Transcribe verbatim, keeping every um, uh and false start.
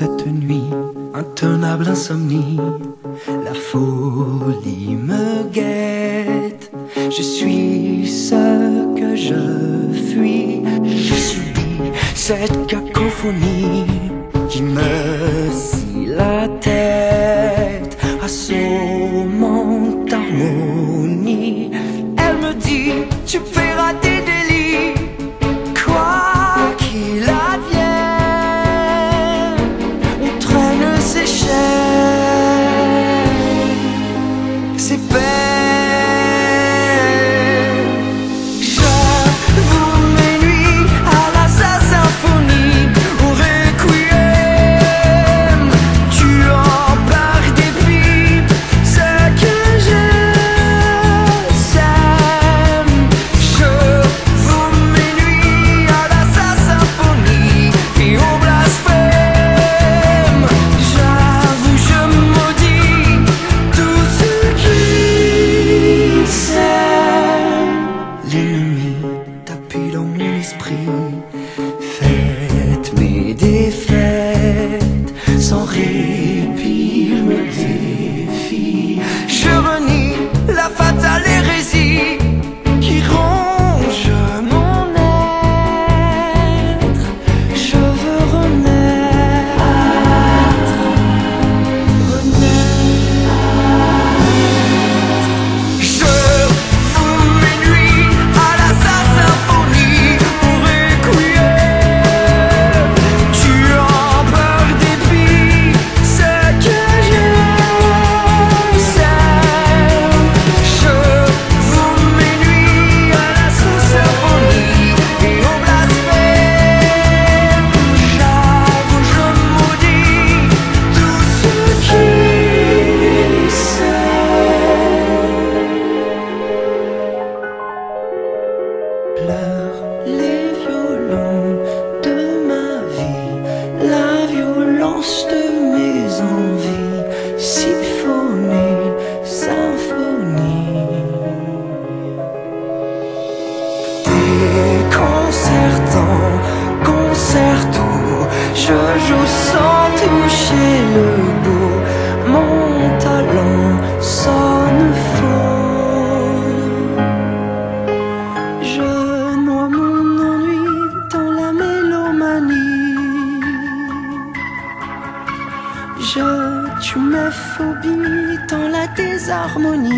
cette nuit, intenable insomnie, la folie me guette. Je suis ce que je fuis, je subis cette cacophonie qui me scie la tête, assommant harmonie. Elle me dit, tu paieras tes délits, quoi qu'il advienne, on traîne ses chaînes, ses peines. J'avoue mes nuits à la sa symphonie, au requiem, tuant par dépit ce que je sème. J'avoue mes nuits à la sa symphonie et au blasphème. J'avoue, je maudis tout ce qui s'aime. L'ennemi tapis dans mon esprit, faites mes défaites sans répit, il me défie. Je renie la fatale hérésie qui ronge mon être. Je veux renaître, renaître. Je fous mes nuits à la sa symphonie, au requiem, tuant par dépit ce que je sème. Je fous mes nuits à la sa symphonie et au blasphème. J'avoue, je maudis tout ce qui pleurent les violons de ma vie, la violence de mes envies, symphonie, symphonie. Déconcertant, concerto, je joue sans toucher le bout, mon talent sonne faux. Je noie mon ennui dans la mélomanie, je tue mes phobies dans la désharmonie.